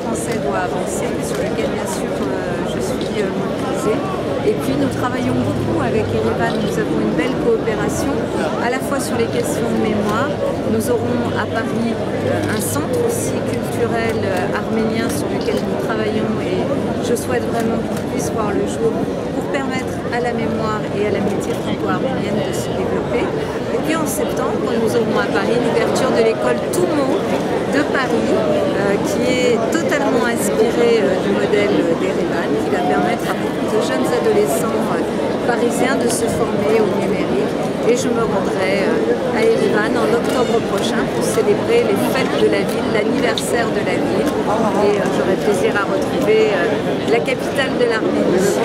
français doit avancer, sur lequel bien sûr je suis mobilisée. Et puis nous travaillons beaucoup avec Erevan, nous avons une belle coopération, à la fois sur les questions de mémoire. Nous aurons à Paris un centre aussi culturel arménien sur lequel nous travaillons et je souhaite vraiment qu'il puisse voir le jour pour permettre à la mémoire et à l'amitié franco-arménienne de se développer. Et puis en septembre, nous aurons à Paris l'ouverture de l'école Toumo de Paris, qui est totalement inspirée du modèle d'Erevan, qui va permettre à beaucoup de jeunes adolescents parisiens de se former au numérique. Et je me rendrai à Erevan en octobre prochain pour célébrer les fêtes de la ville, l'anniversaire de la ville. Et j'aurai plaisir à retrouver la capitale de l'Arménie.